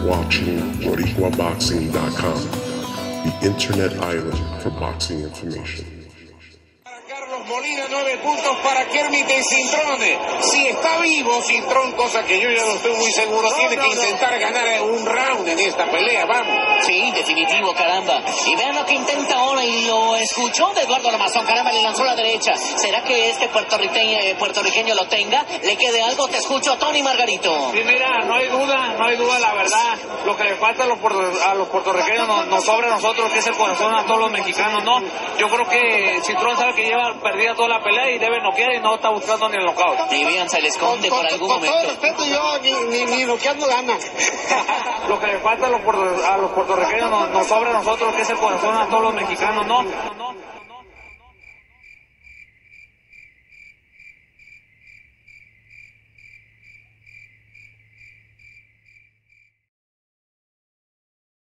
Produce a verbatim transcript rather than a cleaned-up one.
watching Boricua Boxing dot com, the internet island for boxing information. Carlos Molina, nueve puntos para Kermit de Cintrón. Si está vivo Cintrón, cosa que yo ya no estoy muy seguro, no, tiene no, que no. intentar ganar un round en esta pelea, vamos. Sí, definitivo, caramba. Y vean lo que intenta ahora y lo escuchó de Eduardo Lamazón, caramba, le lanzó a la derecha. ¿Será que este puertorriqueño, eh, puertorriqueño lo tenga? ¿Le quede algo? Te escucho, Tony Margarito. Sí, mira, no hay duda, no hay duda, la verdad. Lo que le falta a los, a los puertorriqueños nos, nos sobra a nosotros, que es el corazón a todos los mexicanos, ¿no? Yo creo que Cintrón sabe que lleva perdida toda la pelea y debe noquear y no está buscando ni el knockout. Ni bien se le esconde con, por con, algún con momento. Con todo respeto, yo ni, ni, ni noqueando gana. Lo que le falta a los, a los puertorriqueños nos, nos sobra a nosotros, que es el corazón a todos los mexicanos, ¿no? no, no.